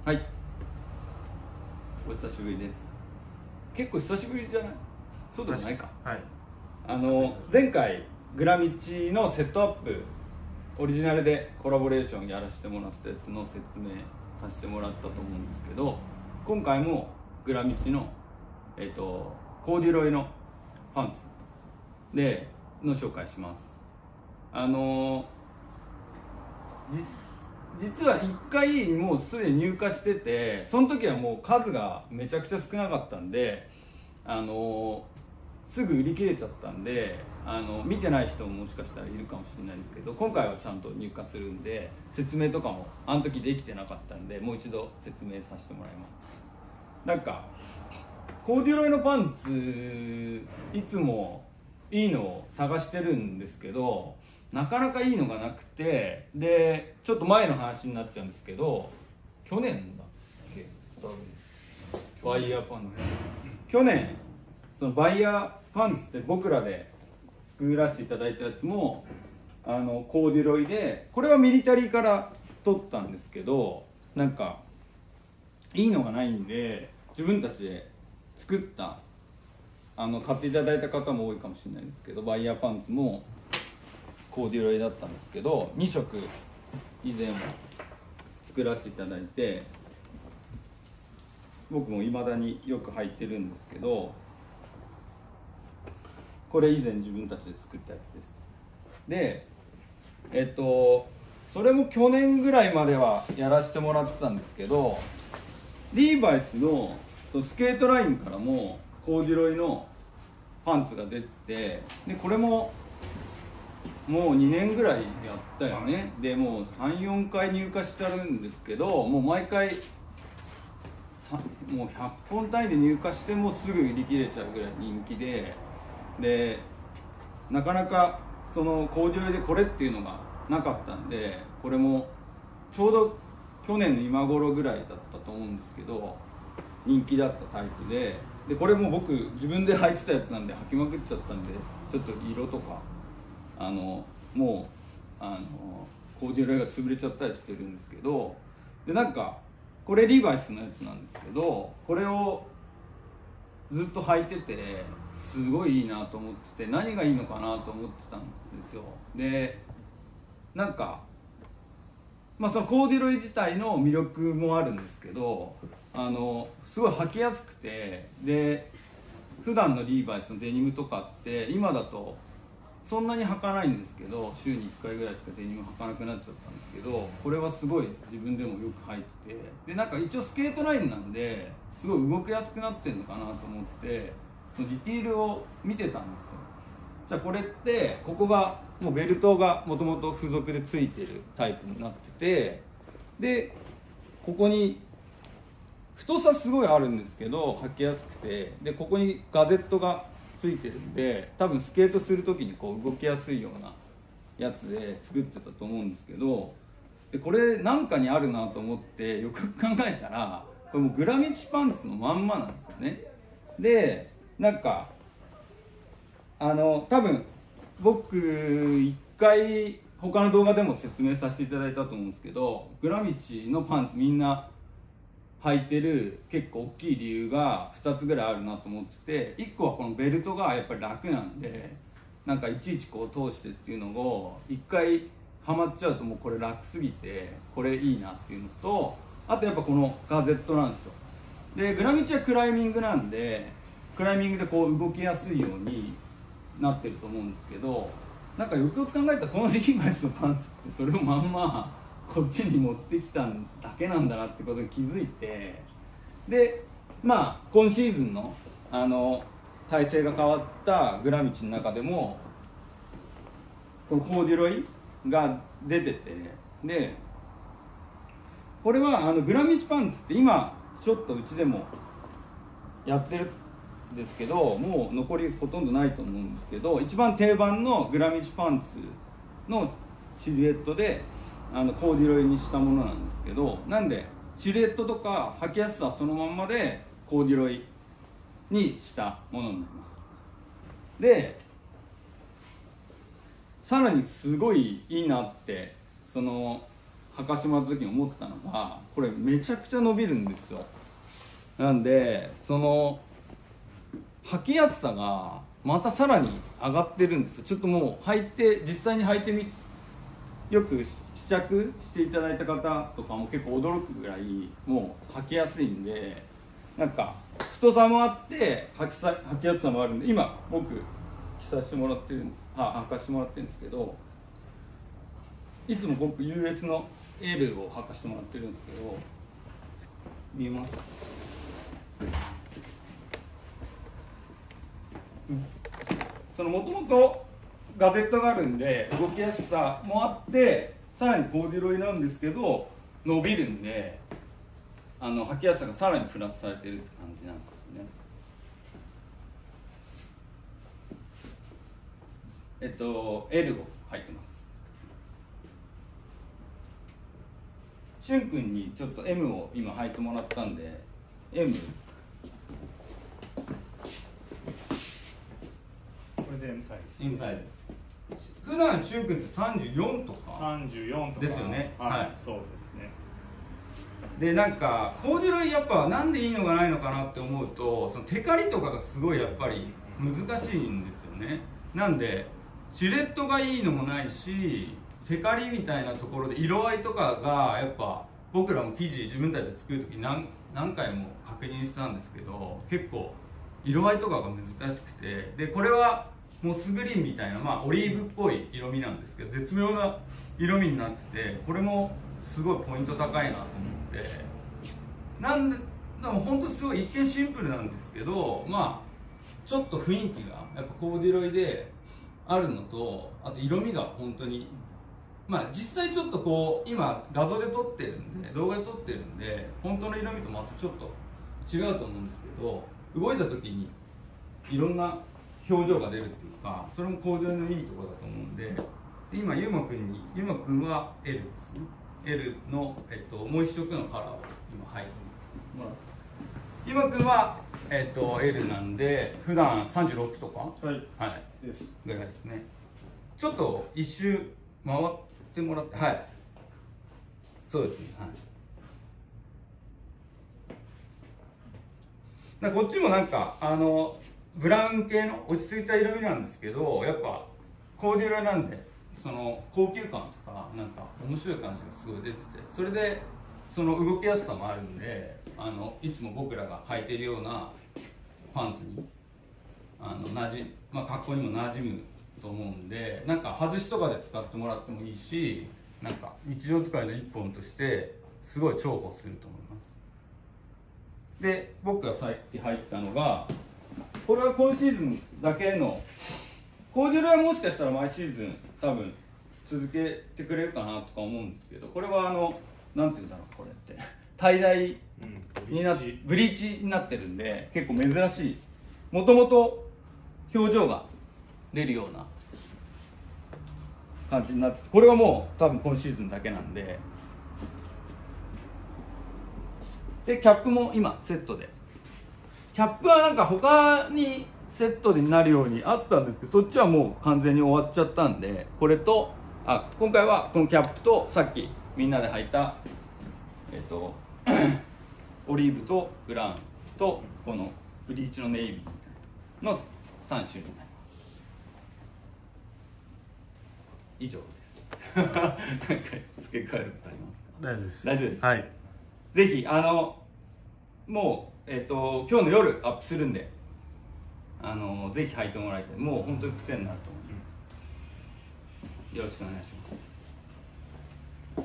はい、お久しぶりです。結構久しぶりじゃない？そうでもないか。 はい。 前回グラミチのセットアップオリジナルでコラボレーションやらせてもらったやつの説明させてもらったと思うんですけど、今回もグラミチのコーデュロイのパンツでの紹介します。実は1回もうすでに入荷してて、その時はもう数がめちゃくちゃ少なかったんで、すぐ売り切れちゃったんで、見てない人ももしかしたらいるかもしれないですけど、今回はちゃんと入荷するんで説明とかもあの時できてなかったんで、もう一度説明させてもらいます。なんかコーデュロイのパンツいつもいいのを探してるんですけど、なかなかいいのがなくて、でちょっと前の話になっちゃうんですけど、去年だっけスタートバイヤーパンツ、去年そのバイヤーパンツって僕らで作らせていただいたやつもコーデュロイで、これはミリタリーから取ったんですけど、なんかいいのがないんで自分たちで作った、買っていただいた方も多いかもしれないですけど、バイヤーパンツもコーデュロイだったんですけど、2色以前は作らせていただいて、僕もいまだによく履いてるんですけど、これ以前自分たちで作ったやつです。でそれも去年ぐらいまではやらせてもらってたんですけど、リーバイスのスケートラインからもコーデュロイのパンツが出てて、でこれももう2年ぐらいやったよね。でもう 3,4 回入荷してるんですけど、もう毎回もう100本単位で入荷してもすぐ売り切れちゃうぐらい人気で、なかなかそのコーデュロイでこれっていうのがなかったんで、これもちょうど去年の今頃ぐらいだったと思うんですけど人気だったタイプで、これも僕自分で履いてたやつなんで履きまくっちゃったんで、ちょっと色とかもうコーデュロイが潰れちゃったりしてるんですけど、でなんかこれリーバイスのやつなんですけど、これをずっと履いててすごいいいなと思ってて、何がいいのかなと思ってたんですよ。でなんかそのコーデュロイ自体の魅力もあるんですけど、すごい履きやすくて、で普段のリーバイスのデニムとかって今だとそんなに履かないんですけど、週に1回ぐらいしかデニム履かなくなっちゃったんですけど、これはすごい自分でもよく履いてて、でなんか一応スケートラインなんですごい動きやすくなってるのかなと思ってそのディティールを見てたんですよ。じゃあこれってここがもうベルトがもともと付属でついてるタイプになってて、でここに太さすごいあるんですけど履きやすくて、でここにガゼットがついてるんで、多分スケートする時にこう動きやすいようなやつで作ってたと思うんですけど、でこれなんかにあるなと思ってよく考えたら、これもうグラミチパンツのまんまなんですよね。でなんか多分僕一回他の動画でも説明させていただいたと思うんですけど、グラミチのパンツみんな履いてる結構大きい理由が2つぐらいあるなと思ってて、1個はこのベルトがやっぱり楽なんで、なんかいちいちこう通してっていうのを1回ハマっちゃうともうこれ楽すぎてこれいいなっていうのと、あとやっぱこのガゼットなんですよ。でグラミチはクライミングなんで、クライミングでこう動きやすいようになってると思うんですけど、なんかよくよく考えたらこのリーバイスのパンツってそれをまんまこっちに持ってきただけなんだなってことに気づいて、で今シーズンの体勢が変わったグラミチの中でもこのコーデュロイが出てて、でこれはグラミチパンツって今ちょっとうちでもやってるんですけど、もう残りほとんどないと思うんですけど、一番定番のグラミチパンツのシルエットでコーデュロイにしたものなんですけど、なんでシルエットとか履きやすさはそのまんまでコーデュロイにしたものになります。でさらにすごいいいなって、その履かしてもらった時に思ったのが、これめちゃくちゃ伸びるんですよ。なんでその履きやすさがまたさらに上がってるんですよ。ちょっともう履いて実際に履いてよく試着していただいた方とかも結構驚くぐらいもう履きやすいんで、なんか太さもあって履きやすさもあるんで、今僕着させてもらってるんです、履かしてもらってるんですけど、いつも僕 US の L を履かしてもらってるんですけど、見えます？そのもともとガゼットがあるんで動きやすさもあってさらにコーデュロイなんですけど伸びるんで、履きやすさがさらにプラスされてるって感じなんですよね。L を履いてます。しゅんくんにちょっと M を今履いてもらったんで M、 これで M サイズ。 M サイズ。普段しゅんくんって34とか 34とかですよね。 はい、そうですね。 でなんかコーデュロイやっぱなんでいいのかないのかなって思うと、そのテカリとかがすごいやっぱり難しいんですよね。なんでシルエットがいいのもないし、テカリみたいなところで色合いとかがやっぱ僕らも生地自分たちで作る時何回も確認したんですけど、結構色合いとかが難しくて、でこれはモスグリーンみたいな、オリーブっぽい色味なんですけど絶妙な色味になってて、これもすごいポイント高いなと思って、なんでも本当すごい一見シンプルなんですけど、ちょっと雰囲気がやっぱコーデュロイであるのと、あと色味が本当に実際ちょっとこう今画像で撮ってるんで動画で撮ってるんで本当の色味とまたちょっと違うと思うんですけど、動いた時にいろんな表情が出るっていうか、それもコーデュロイのいいところだと思うんで、今ゆうまくんは L ですね。 L の、もう一色のカラーを今履いてもらって、ゆうまくんは、L なんで普段36とかですぐらいですね。ちょっと一周回ってもらって、はい、そうですね、はい。こっちもなんかブラウン系の落ち着いた色味なんですけど、やっぱコーデュロイなんでその高級感とかなんか面白い感じがすごい出てて、それでその動きやすさもあるんで、いつも僕らが履いてるようなパンツに格好にも馴染むと思うんで、なんか外しとかで使ってもらってもいいし、なんか日常使いの一本としてすごい重宝すると思います。で僕がさっき履いてたのが、これは今シーズンだけのコーデュロイはもしかしたら毎シーズン多分続けてくれるかなとか思うんですけど、これはなんていうんだろう、これってタイダイにブリーチになってるんで結構珍しい、もともと表情が出るような感じになってて、これはもう多分今シーズンだけなんで、でキャップも今セットで、キャップはなんか他にセットになるようにあったんですけど、そっちはもう完全に終わっちゃったんで、これと今回はこのキャップとさっきみんなで履いたオリーブとブラウンとこのブリーチのネイビーみたいなの3種類になります。以上です。なんか付け加えることありますか？ 大丈夫です。 大丈夫です。 はい。 ぜひもう今日の夜アップするんで、ぜひ履いてもらいたい。もう本当に癖になると思います。よろしくお願いします。